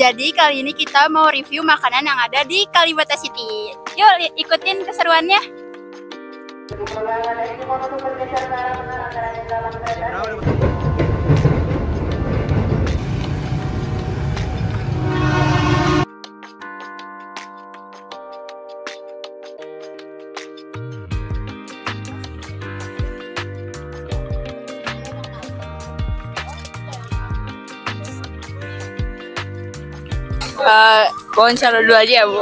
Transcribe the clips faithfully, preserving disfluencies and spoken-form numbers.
Jadi kali ini kita mau review makanan yang ada di Kalibata City. Yuk ikutin keseruannya. Uh, Pohon selalu dulu aja ya, Bu.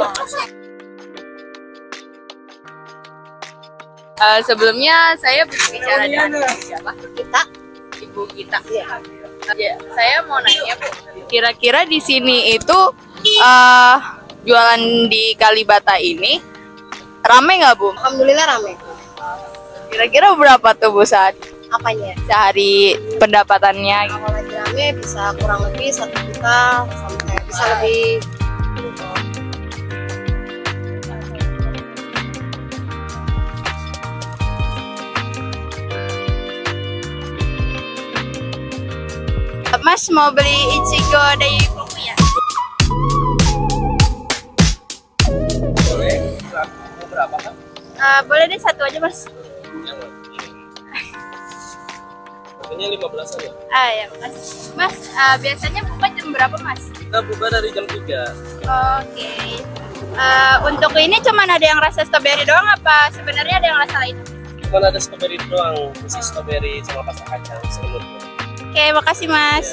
Uh, sebelumnya saya berbicara dengan siapa? Kita, Ibu Gita. Ya. Ya, saya mau nanya, Bu. Kira-kira di sini itu uh, jualan di Kalibata ini rame nggak, Bu? Alhamdulillah rame. Kira-kira berapa tuh, Bu, saat Apanya? sehari pendapatannya? Kalau lagi rame bisa kurang lebih satu juta sampai bisa lebih. Mas mau beli Ichigo dari Fuku ya? Boleh, berapa kan? Uh, boleh deh satu aja, Mas. Harganya lima belas aja. Ah ya, Mas. Mas, uh, biasanya buka jam berapa, Mas? Kita buka dari jam tiga. Oke. Uh, untuk ini cuman ada yang rasa strawberry doang apa sebenarnya ada yang rasa lain? Cuma ada strawberry doang, isi strawberry sama pasta kacang selimut. Oke, makasih, Mas.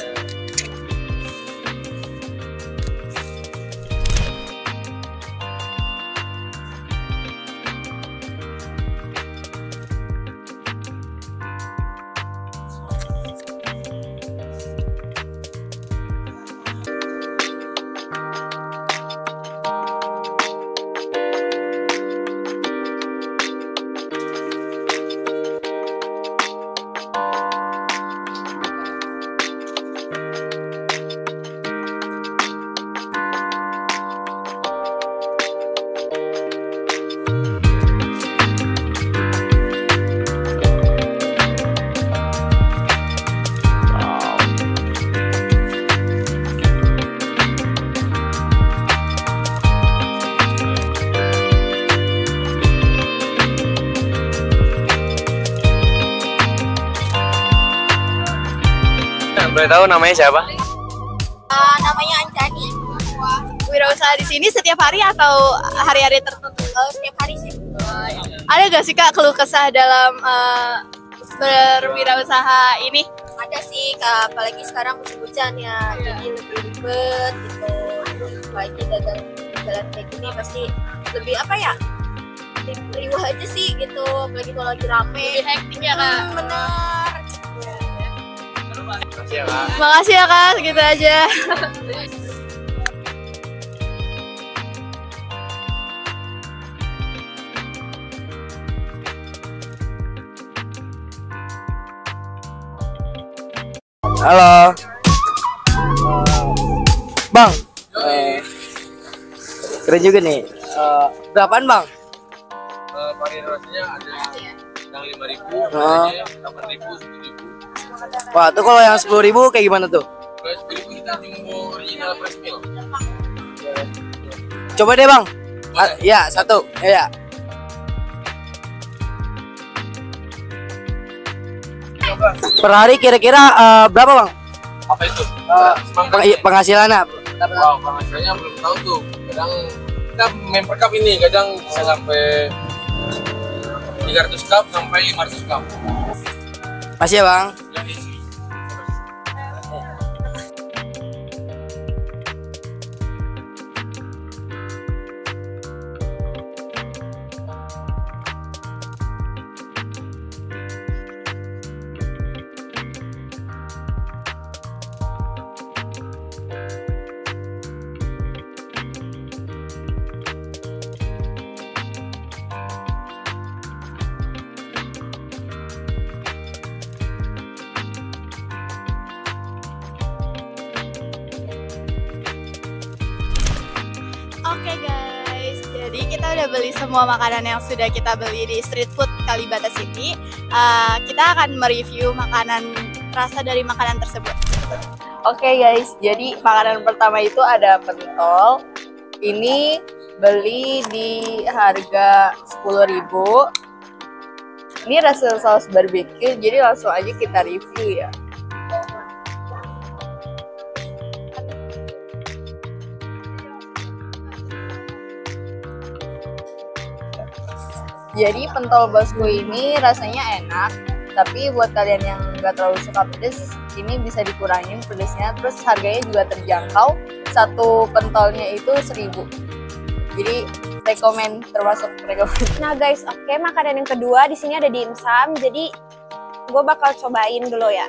Boleh tahu namanya siapa? Uh, namanya Anjani. Wirausaha di sini setiap hari atau hari-hari tertentu? Uh, setiap hari sih. Uh, ada gak sih, Kak, keluh kesah dalam uh, berwirausaha ini? Ada sih, Kak, apalagi sekarang musim hujan ya, jadi lebih ribet gitu. Apalagi dagang jalan kayak gini pasti lebih apa ya? Lebih riuh aja sih gitu, apalagi kalau lagi rame. Lebih hektik ya, Kak? Hmm, bener. Makasih ya, Kak. Makasih ya, Kak, segitu aja. Halo, Bang. Eh, keren juga nih. Uh, berapaan, Bang? Uh, variasinya ada yang lima ribu, Oh. delapan ribu, sepuluh ribu. Wah, tuh kalau yang sepuluh ribu kayak gimana tuh? Kalau sepuluh ribu kita jumbo original fresh meal. Coba deh, Bang. Ah, ya, satu. Ya, ya. Per hari kira-kira uh, berapa, Bang? Apa itu? Uh, Semangka. peng- penghasilannya? Wow, penghasilannya belum tahu tuh. Kadang kita main per cup ini, kadang bisa sampai tiga ratus cup sampai lima ratus cup. Masih ya, Bang? Jadi Oke guys, jadi kita udah beli semua makanan yang sudah kita beli di street food Kalibata City. Uh, kita akan mereview makanan rasa dari makanan tersebut. Oke guys, jadi makanan pertama itu ada pentol. Ini beli di harga sepuluh ribu. Ini rasa saus barbecue, jadi langsung aja kita review ya. Jadi pentol bosku ini rasanya enak, tapi buat kalian yang nggak terlalu suka pedes, ini bisa dikurangin pedesnya. Terus harganya juga terjangkau, satu pentolnya itu seribu. Jadi rekomen, termasuk rekomen. Nah guys, oke okay, makanan yang kedua di sini ada dimsum. Jadi gue bakal cobain dulu ya.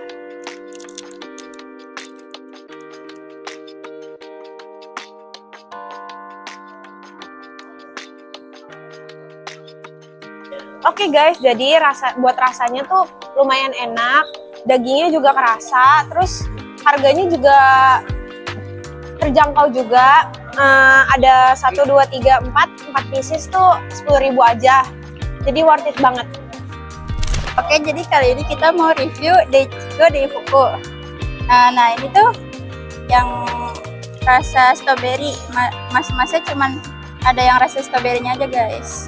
Oke okay guys, jadi rasa buat rasanya tuh lumayan enak, dagingnya juga kerasa, terus harganya juga terjangkau juga. Uh, ada satu, dua, tiga, empat, empat pieces tuh sepuluh ribu aja, jadi worth it banget. Oke, jadi kali ini kita mau review Daichigo Daifuku. Nah, nah ini tuh yang rasa strawberry, mas-masnya cuman ada yang rasa strawberry-nya aja guys.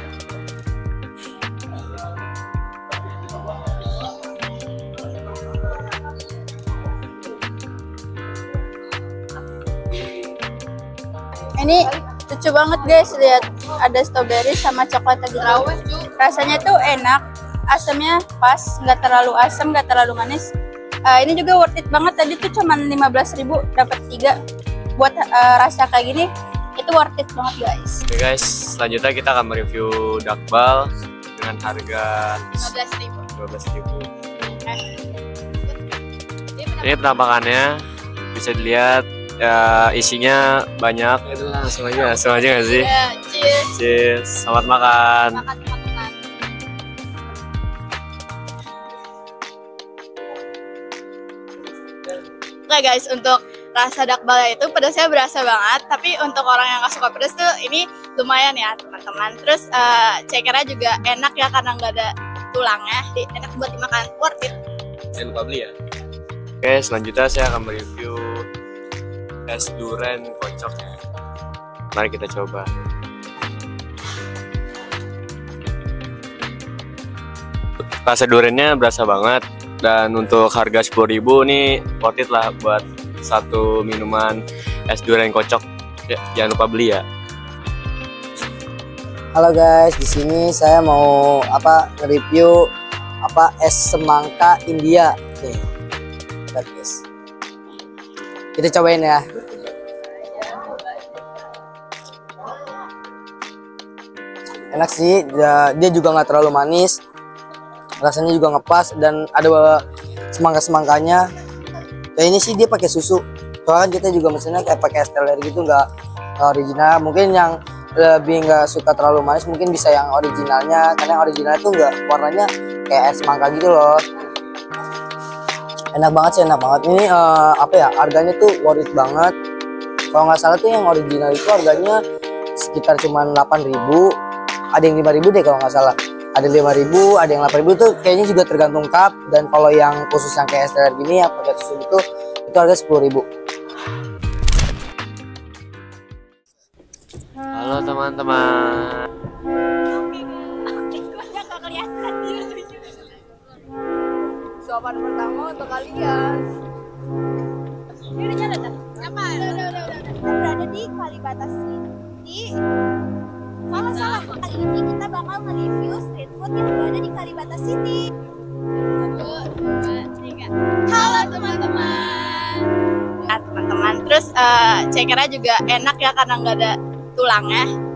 Ini lucu banget guys, lihat ada strawberry sama coklat gitu. Rasanya tuh enak, asamnya pas, nggak terlalu asam, nggak terlalu manis. Uh, ini juga worth it banget, tadi tuh cuma lima belas ribu dapat tiga. Buat uh, rasa kayak gini, itu worth it banget guys. Oke guys, selanjutnya kita akan mereview dakbal dengan harga dua belas ribu. Ini penampakannya bisa dilihat. Ya, isinya banyak. Itu langsung aja, langsung aja nggak sih? Ya, cheers. Cheers, selamat makan. Makan teman-teman. Oke guys, untuk rasa dakbalnya itu pedasnya berasa banget. Tapi untuk orang yang nggak suka pedas tuh ini lumayan ya teman-teman. Terus uh, cekernya juga enak ya karena nggak ada tulangnya. Jadi enak buat dimakan, worth it. Jangan lupa beli ya. Oke, selanjutnya saya akan mereview es durian kocok. Mari kita coba. Rasa duriannya berasa banget, dan untuk harga sepuluh ribu nih worth it lah buat satu minuman es durian kocok. Ya, jangan lupa beli ya. Halo guys, di sini saya mau apa review apa es semangka India. Nih, lihat guys. Kita cobain ya. Enak sih, dia, dia juga nggak terlalu manis, rasanya juga ngepas, dan ada semangka-semangkanya. Kayaknya sih dia pakai susu, soalnya kita juga mesennya kayak pakai es teler gitu, nggak original. Mungkin yang lebih nggak suka terlalu manis mungkin bisa yang originalnya, karena yang original itu nggak warnanya kayak es semangka gitu loh. Enak banget sih, enak banget. Ini uh, apa ya, harganya tuh worth it banget. Kalau nggak salah tuh yang original itu harganya sekitar cuma delapan ribu. Ada yang lima ribu deh kalau nggak salah. Ada lima ribu, ada yang delapan ribu, tuh kayaknya juga tergantung cup. Dan kalau yang khusus yang kayak es teler gini yang pakai susu itu, itu harga sepuluh ribu. Halo teman-teman. Suapan pertama untuk kalian. Ini udah jalan dah? Apa? Udah, udah, udah, udah. Kita berada di Kalibata City. Salah, salah. Kali ini kita bakal nge-review street food yang berada di Kalibata City. Satu, dua, tiga. Halo teman-teman. Nah, teman-teman, terus uh, cekernya juga enak ya karena nggak ada tulangnya.